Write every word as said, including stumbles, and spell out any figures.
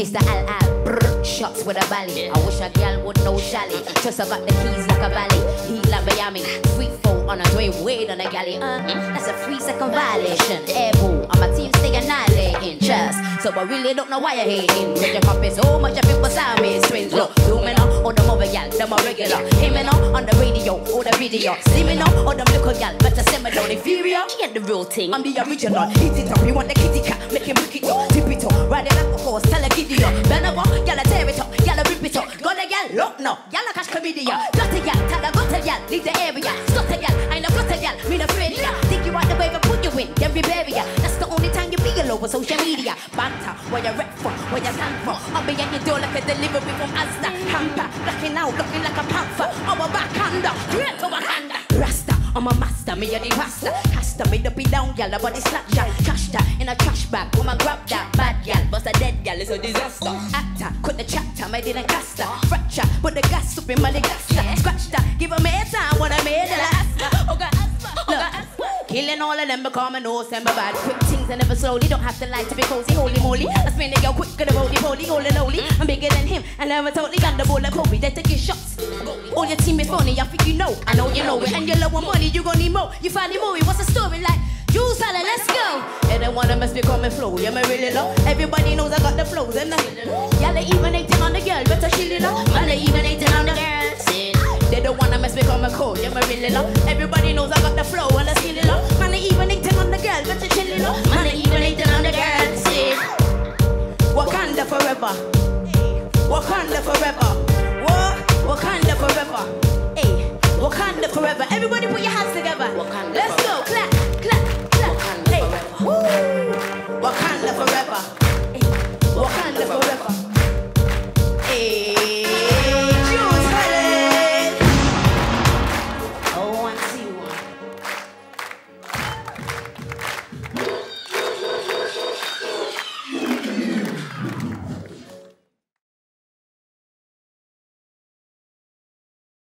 Mister Al Al, brr, shots with a valley. I wish a girl would know Shally. Just I got the keys like a valley. Heat like Miami. Sweet folk on a Dwayne Wade on a galley. Uh, that's a three second violation. Airball, I'm a team stay annihilating. Just so I really don't know why you're hating. With your copy so much of people sound me twins. Look, do me now, or the mother gal, them a regular. Hear me now on the radio or the video. See me now, or them little gal, better send me down inferior. Get the real thing, I'm the original. Hit it up, you want the kitty cat, make him pick it up, tip it up, ride it like a horse, tell a giddy up. Bend over, y'all tear it up, y'all rip it up. Go the gal, look no, y'all catch chlamydia. Got a gal, tell a got a gal, leave the area. Stop a gal, I know got a gal, me the afraid ya. Think you want the wave and put you in, then we bury ya. That's the only time you be all over social media. Banter, where you rep for, where you stand for. I'll be at your door like a delivery from Asda. Hamper, blacking out, looking like a panther. I'm a backhander, straight to Wakanda. Rasta, I'm a master, me a the pasta. Casta, me the be down, gal, body snatcher. Cash that in a trash bag, woman grab that. Bad gal, bust a dead gal, it's a disaster. Actor, cut the chapter, me didn't cast her. Fracture, put the gas up in my gasta. Scratch that, give her me a time, what I made the last. Oh God, oh God. Killing all of them because I know some bad. Quick things I never slowly. Don't have to lie to be cozy. Holy moly, I spin the girl quick to the roly poly. Holy lowly, I'm bigger than him. And never totally got the ball like Kobe. They take your shots. All your team is funny. I think you know. I know you know it. And you low on money, you gon' need more. You find the movie. What's the story like? Jools Holland, let's go. And then one of us become a flow. Yeah, me really love. Everybody knows I got the flows. And y'all they even hating on the girl. Better chill it up. Man, they even hating on the girls. They don't wanna mess with my code, yeah, me really love. Everybody knows I got the flow and I skill it up. Man, they even hating on the girl, but you chill it up. Man, they even hating on the girl, see. Wakanda forever. Wakanda forever. Whoa, Wakanda forever. Hey, Wakanda forever. Everybody put your hands together. Wakanda Let's